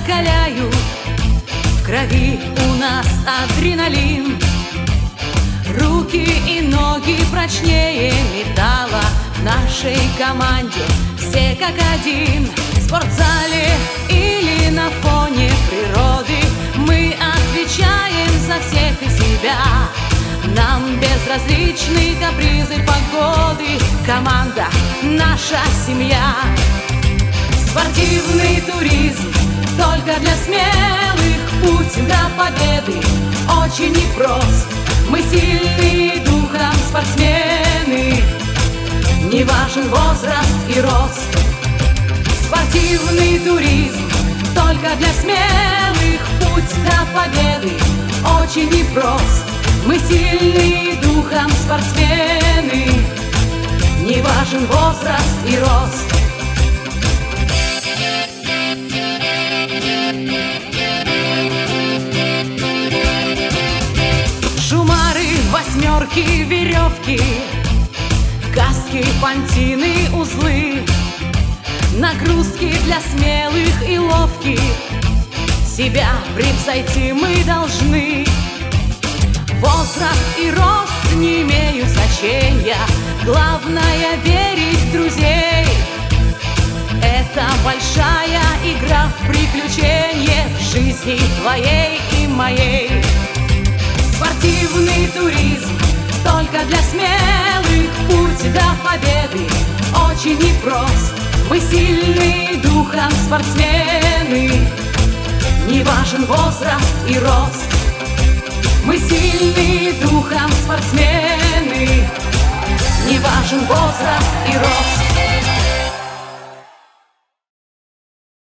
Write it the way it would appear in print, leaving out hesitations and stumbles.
закаляют. В крови у нас адреналин. Руки и ноги прочнее металла. В нашей команде все как один. В спортзале или на фоне природы мы отвечаем за всех и себя. Нам безразличны капризы погоды. Команда — наша семья. Спортивный туризм только для смелых. Путь до победы очень непрост. Мы сильны духом спортсмены. Не важен возраст и рост. Спортивный туризм только для смелых. Путь до победы очень непрост. Мы сильны духом спортсмены. Не важен возраст и рост. Шумары, восьмерки, веревки, каски, пантины, узлы, нагрузки для смелых и ловких. Себя превзойти мы должны. Возраст и рост не имеют значения. Главное — верить в друзей. Это большая игра в приключения в жизни твоей и моей. Спортивный туризм только для смелых. Путь до победы очень непрост. Мы сильны духом спортсмены. Не важен возраст и рост. Мы сильны духом спортсмены.